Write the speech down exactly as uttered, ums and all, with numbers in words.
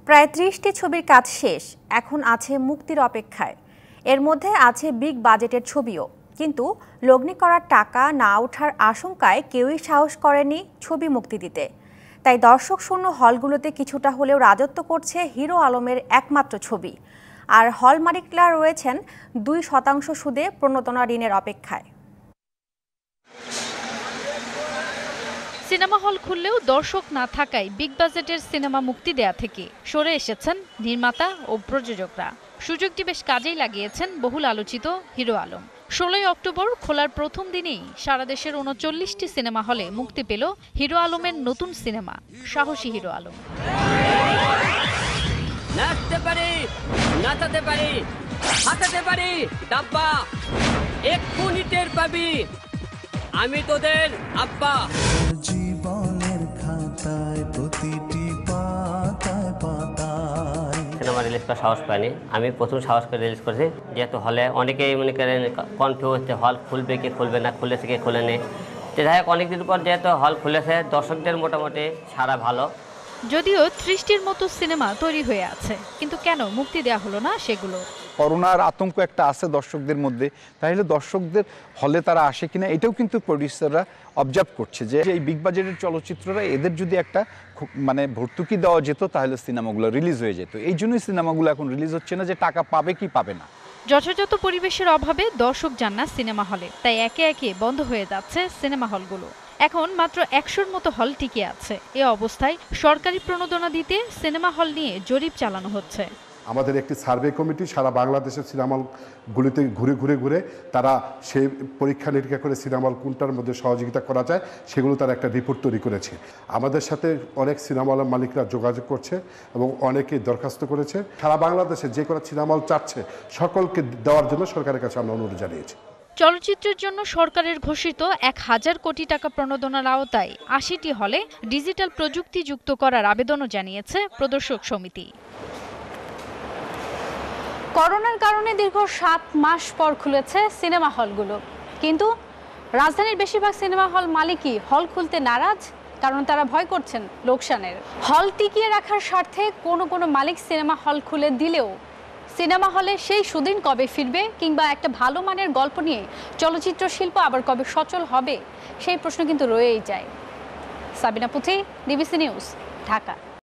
প্রায় ত্রিশটি ছবির কাজ শেষ, এখন আছে মুক্তির অপেক্ষায়। এর মধ্যে আছে বিগ বাজেটের ছবিও, কিন্তু লগ্নি করার টাকা না ওঠার আশঙ্কায় কেউই সাহস করেনি ছবি মুক্তি দিতে। তাই দর্শক শূন্য হলগুলোতে কিছুটা হলেও রাজত্ব করছে হিরো আলমের একমাত্র ছবি। আর হল মালিকরা রয়েছেন দুই শতাংশ সুদে প্রণোদনা ঋণের অপেক্ষায়। সিনেমা হল খুললেও দর্শক না থাকায় বিগ বাজেটের সিনেমা মুক্তি দেয়া থেকে সরে এসেছেন নির্মাতা ও প্রযোজকরা। সুযোগটি বেশ কাজেই লাগিয়েছেন বহুল আলোচিত হিরো আলম। ষোলোই অক্টোবর খোলার প্রথম দিনেই সারা দেশের উনচল্লিশটি সিনেমা হলে মুক্তি পেল হিরো আলমের নতুন সিনেমা সাহসী হিরো আলম। নাচতে পারি, নাচাতে পারি, হাঁটাতে পারি, ডাব্বা এক মিনিটের পাবি, আমি তোদের আব্বা। জীবনের খাতায় প্রতিটি পাতায় পাতায় সিনেমা রিলিজ করার সাহস পাইনি। আমি প্রথম সাহস করে রিলিজ করেছি, যেহেতু হলে অনেকেই মনে করেন কনফিউজ হচ্ছে হল খুলবে কি খুলবে না, খুলেছে কি খুলেনি। যাই হোক অনেকদিন পর যেহেতু হল খুলেছে, দর্শকদের মোটামুটি সারা ভালো। যদিও ত্রিশটির মতো সিনেমা তৈরি হয়ে আছে, কিন্তু কেন মুক্তি দেওয়া হলো না সেগুলো? করোনার আতঙ্ক একটা আছে দর্শকদের মধ্যে, তাহলে দর্শকদের হলে তারা আসে কিনা এটাও কিন্তু প্রডিউসাররা অবজার্ভ করছে যে এই বিগ বাজেটের চলচ্চিত্ররা এদের যদি একটা মানে ভর্তুকি দেওয়া যেত তাহলে সিনেমাগুলো রিলিজ হয়ে যেত। এই জন্যই সিনেমাগুলো এখন রিলিজ হচ্ছে না, যে টাকা পাবে কি পাবে না। যথাযথ পরিবেশের অভাবে দর্শক যান না সিনেমা হলে, তাই একে একে বন্ধ হয়ে যাচ্ছে সিনেমা হলগুলো। এখন মাত্র একশোর মতো হল টিকে আছে। এ অবস্থায় সরকারি প্রণোদনা দিতে সিনেমা হল নিয়ে জরিপ চালানো হচ্ছে। আমাদের একটি সার্ভে কমিটি সারা বাংলাদেশের সিনেমা হলগুলিতে ঘুরে ঘুরে ঘুরে তারা সেই পরীক্ষা নিরীক্ষা করে সিনেমা হল কোনটার মধ্যে সহযোগিতা করা যায় সেগুলো তারা একটা রিপোর্ট তৈরি করেছে। আমাদের সাথে অনেক সিনেমা হলের মালিকরা যোগাযোগ করছে এবং অনেকেই দরখাস্ত করেছে। সারা বাংলাদেশে যে কোনো সিনেমা হল চাচ্ছে সকলকে দেওয়ার জন্য সরকারের কাছে আমরা অনুরোধ জানিয়েছি। চলচ্চিত্রের জন্য সরকারের ঘোষিত এক হাজার কোটি টাকা প্রণোদনার আওতায় আশিটি হলে ডিজিটাল প্রযুক্তি যুক্ত করার আবেদনও জানিয়েছে প্রদর্শক সমিতি। করোনার কারণে দীর্ঘ সাত মাস পর খুলেছে সিনেমা হলগুলো, কিন্তু রাজধানীর বেশিরভাগ সিনেমা হল মালিকই হল খুলতে নারাজ, কারণ তারা ভয় করছেন লোকসানের। হল টিকিয়ে রাখার স্বার্থে কোনো কোনো মালিক সিনেমা হল খুলে দিলেও সিনেমা হলে সেই সুদিন কবে ফিরবে, কিংবা একটা ভালো মানের গল্প নিয়ে চলচ্চিত্র শিল্প আবার কবে সচল হবে, সেই প্রশ্ন কিন্তু রয়েই যায়। সাবিনা পুথি, ডিবিসি নিউজ, ঢাকা।